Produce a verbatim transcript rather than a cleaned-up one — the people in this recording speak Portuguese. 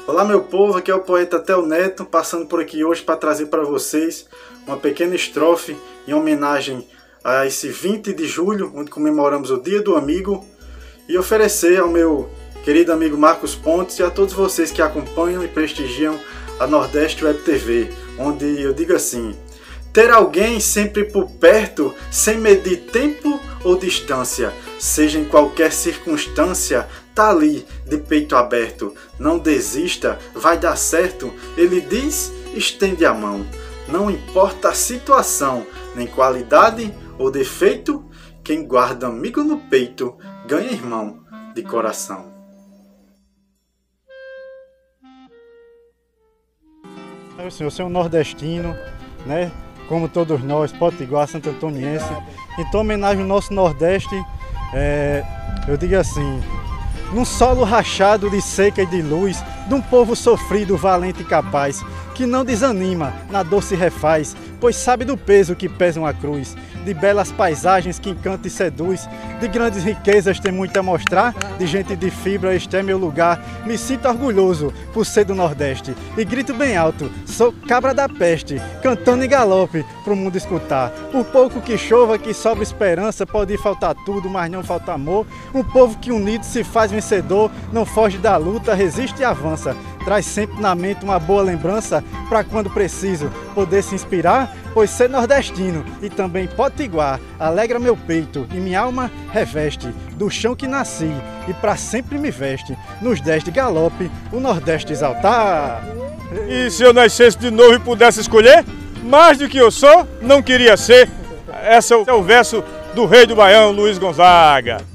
Olá meu povo, aqui é o poeta Theo Neto, passando por aqui hoje para trazer para vocês uma pequena estrofe em homenagem a esse vinte de julho, onde comemoramos o Dia do Amigo, e oferecer ao meu querido amigo Marcos Pontes e a todos vocês que acompanham e prestigiam a Nordeste Web T V, onde eu digo assim: ter alguém sempre por perto, sem medir tempo ou distância, seja em qualquer circunstância, tá ali, de peito aberto. Não desista, vai dar certo. Ele diz, estende a mão. Não importa a situação, nem qualidade ou defeito, quem guarda amigo no peito, ganha irmão de coração. Eu sou um nordestino, né? Como todos nós, potiguar, santo antoniense. Então, em homenagem ao nosso Nordeste, é, eu digo assim: num solo rachado de seca e de luz, de um povo sofrido, valente e capaz, que não desanima, na dor se refaz, pois sabe do peso que pesa uma cruz, de belas paisagens que encanta e seduz, de grandes riquezas tem muito a mostrar, de gente de fibra este é meu lugar, me sinto orgulhoso por ser do Nordeste, e grito bem alto, sou cabra da peste, cantando em galope pro mundo escutar, por pouco que chova, que sobra esperança, pode faltar tudo, mas não falta amor, um povo que unido se faz vencedor, não foge da luta, resiste e avança, traz sempre na mente uma boa lembrança, para quando preciso poder se inspirar, pois ser nordestino e também potiguar alegra meu peito e minha alma reveste do chão que nasci e para sempre me veste nos dez de galope o Nordeste exaltar. E se eu nascesse de novo e pudesse escolher, mais do que eu sou, não queria ser. Esse é o verso do rei do Baião, Luiz Gonzaga.